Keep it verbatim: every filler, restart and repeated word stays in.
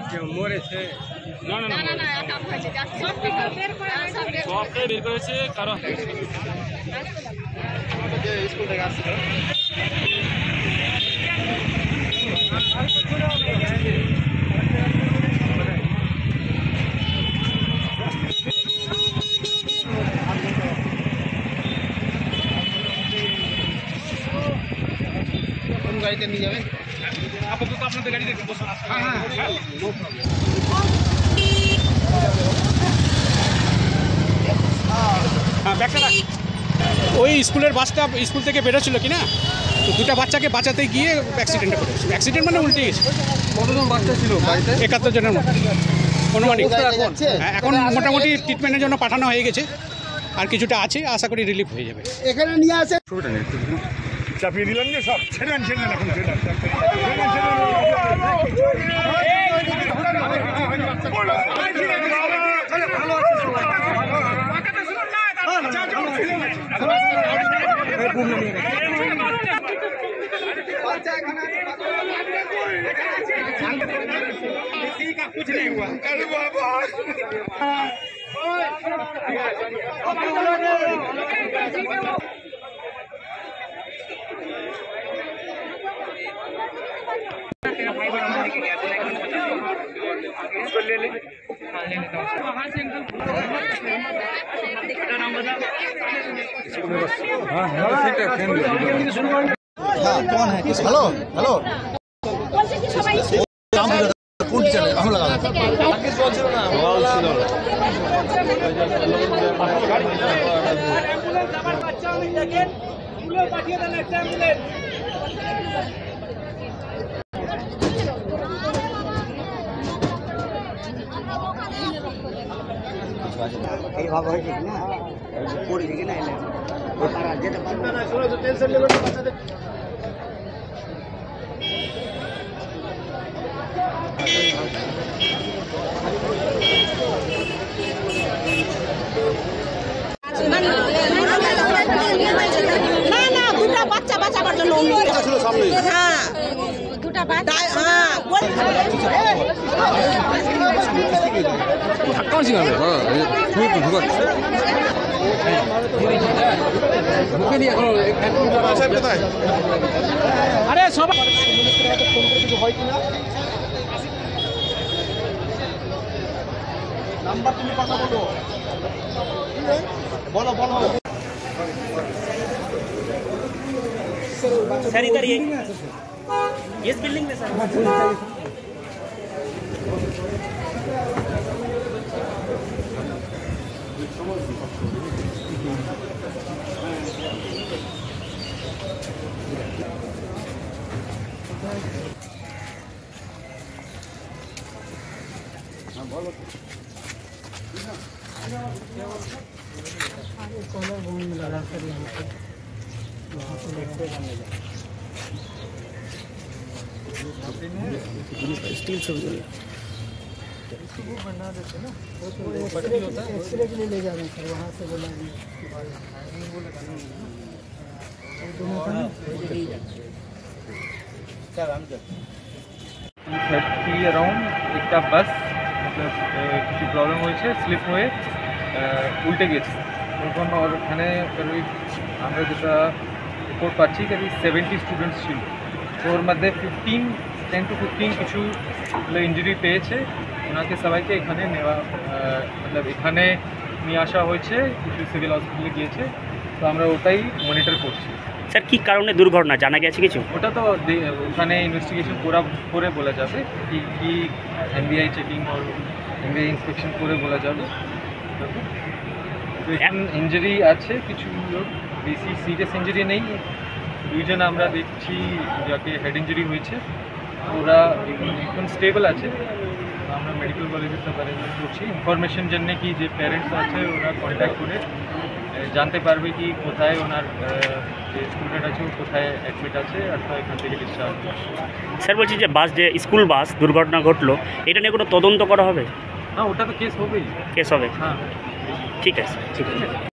মরেছে না না না না কাপ হয়েছে সব বের করে সব বের করেছে কারণ যে স্কুল থেকে আসছে কোন গাড়িতে নিয়ে যাবেন আপাতত আপনাদের গাড়ি দেখে বসুন হ্যাঁ হ্যাঁ নো প্রবলেম হ্যাঁ ব্যাগটা রাখ ওই স্কুলের বাসটা স্কুল থেকে বেরোচ্ছিল কি না তো দুটা বাচ্চাকে বাঁচাতে গিয়ে অ্যাক্সিডেন্টে পড়েছে অ্যাক্সিডেন্ট মানে উল্টে গেছে কতজন বাচ্চা ছিল গাড়িতে একাত্তর জনের মতো অনুমানিক এখন মোটামুটি ট্রিটমেন্টের জন্য পাঠানো হয়ে গেছে আর কিছুটা আছে আশা করি রিলিফ হয়ে যাবে এখানে নিয়ে আসে চাপিয়ে দিলাম যে সব ছেড়েন ছেড়েন এখন ছেড়েন कुछ नहीं हुआ अरे बाबा इसको ले ले हाँ ले लेता हूँ वहाँ से नाम बता हाँ हाँ कौन है हेलो हेलो কোন টিচার আমরা লাগা আগে চলছিল না বলা ছিল অ্যাম্বুলেন্স আবার বাচ্চা আমি দেখেন স্কুলে পাঠিয়ে দেন একটা অ্যাম্বুলেন্স এই ভাব হয়েছে কি না পড়ে গেছে না এলে ওই পারা যেতে পারবে না শুনো তো টেনশন নেবেন না বাচ্চাদের না না দুটা বাচ্চা বাঁচাবার জন্য হ্যাঁ দুটা বাচ্চা হ্যাঁ ধাক্কা ছিল হ্যাঁ খুব ঢুকা মুখে দিয়ে সাহেব কোথায় আরে সব কিছু হয় কিনা নাম্বার তুমি কথা বলো बोलो बोलो सर इधर ये इस बिल्डिंग में सर हाँ बोलो आगे सोलर बूम लगा कर यहाँ पे वहाँ पे देखते स्टील सब इसको बना देते ना वो पट्टी होता है एक्सरे के लिए ले जा रहे हैं सर वहाँ से बोला थर्टी अराउंड एक बस मतलब किसी प्रॉब्लम हो स्लिप हुए उल्टे গেছে তখন আর ওখানে ওই আমরা যেটা রিপোর্ট পাচ্ছি যে সেভেন্টি স্টুডেন্টস ছিল তো ওর মধ্যে ফিফটিন টেন টু ফিফটিন কিছু ইঞ্জুরি পেয়েছে ওনাকে সবাইকে এখানে নেওয়া মতলব এখানে নিয়ে আসা হয়েছে কিছু সিভিল হসপিটালে গিয়েছে তো আমরা ওটাই মনিটর করছি স্যার কী কারণে দুর্ঘটনা জানা গেছে কিছু ওটা তো ওখানে ইনভেস্টিগেশন করা করে বলা যাবে কি কি এমবিআই চেকিং আর এমবিআই ইন্সপেকশন করে বলা যাবে इंजरी আছে কিছু লোক বেশি সিরিয়াস ইঞ্জুরি নেই দুইজন আমরা দেখছি যাকে হেড ইঞ্জুরি হয়েছে ওরা এখন স্টেবল আছে আমরা মেডিকেল কলেজের সাথে অ্যারেঞ্জমেন্ট করছি ইনফরমেশন জন্য কি যে প্যারেন্টস আছে ওরা কন্ট্যাক্ট করে জানতে পারবে কি কোথায় ওনার যে স্টুডেন্ট আছে ও কোথায় অ্যাডমিট আছে অথবা এখান থেকে ডিসচার্জ স্যার বলছি যে বাস যে স্কুল বাস দুর্ঘটনা ঘটলো এটা নিয়ে কোনো তদন্ত করা হবে হ্যাঁ ওটা তো কেস হবেই কেস হবে হ্যাঁ ঠিক আছে ঠিক আছে